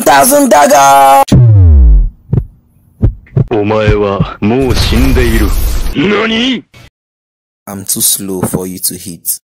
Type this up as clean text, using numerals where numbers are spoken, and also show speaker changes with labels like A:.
A: 1,000 dagger!
B: お前はもう死んでいる。何?
A: I'm too slow for you to hit.